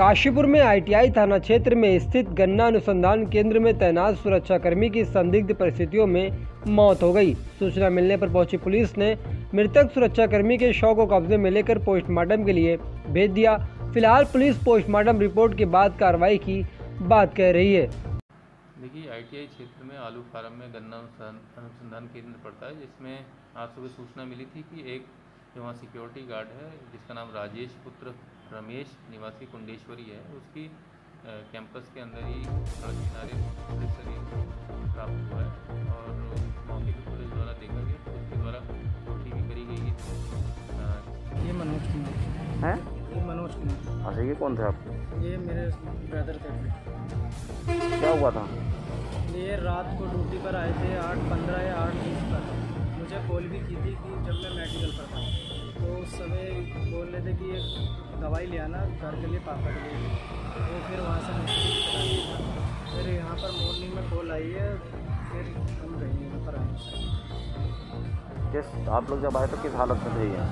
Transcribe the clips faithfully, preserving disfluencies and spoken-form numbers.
काशीपुर में I T I थाना क्षेत्र में स्थित गन्ना अनुसंधान केंद्र में तैनात सुरक्षाकर्मी की संदिग्ध परिस्थितियों में मौत हो गई। सूचना मिलने पर पहुंची पुलिस ने मृतक सुरक्षाकर्मी के शव को कब्जे में लेकर पोस्टमार्टम के लिए भेज दिया। फिलहाल पुलिस पोस्टमार्टम रिपोर्ट के बाद कार्रवाई की बात कह रही है। देखिए, आई टी आई क्षेत्र में आलू फार्म में गन्ना अनुसंधान केंद्र पड़ता है, जिसमें आज सुबह सूचना मिली थी कि एक जो वहाँ सिक्योरिटी गार्ड है जिसका नाम राजेश पुत्र रमेश निवासी कुंडेश्वरी है, उसकी कैंपस के अंदर ही सड़क किनारे शरीर प्राप्त हुआ है और मौके पर पुलिस द्वारा देखा गया, उसके द्वारा पुष्टि भी करी गई है। ये मनोज कुमार हैं? ये मनोज कुमार। अच्छा, ये कौन थे आप? ये मेरे ब्रदर थे। क्या हुआ था? ये रात को ड्यूटी पर आए थे आठ पंद्रह या आठ बीस पर। मुझे कॉल भी की थी कि जब मैं मेडिकल पर था तो उस समय बोल रहे थे कि एक दवाई ले आना घर के लिए, पापा के लिए। तो फिर वहाँ से मुझे फिर यहाँ पर मॉर्निंग में कॉल आई है, फिर हम गए यहाँ पर आए। किस आप लोग जब आए तो किस हालत में थे ये?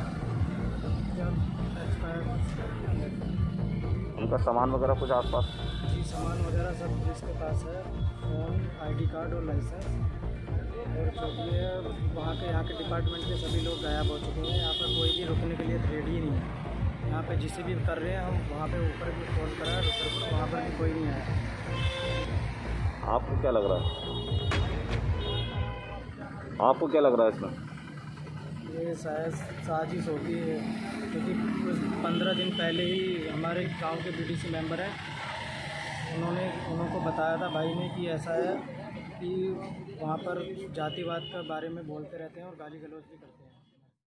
उनका सामान वगैरह कुछ आसपास? जी, सामान वगैरह सब जिसके पास है, फ़ोन, आईडी कार्ड और लाइसेंस और जो भी है वहाँ के यहाँ के डिपार्टमेंट के सभी लोग गायब हो चुके हैं। यहाँ पर कोई भी रुकने के लिए रेडी ही नहीं है। यहाँ पे जिसे भी कर रहे हैं हम वहाँ पे ऊपर भी कॉल करा है, ऊपर वहाँ पर भी कोई नहीं आया। आपको क्या लग रहा है? आपको क्या लग रहा है इसमें? ये शायद साजिश होगी है, क्योंकि कुछ पंद्रह दिन पहले ही हमारे गांव के बी डी सी मेंबर हैं, उन्होंने उनको बताया था भाई ने कि ऐसा है कि वहाँ पर जातिवाद के बारे में बोलते रहते हैं और गाली गलौज भी करते हैं।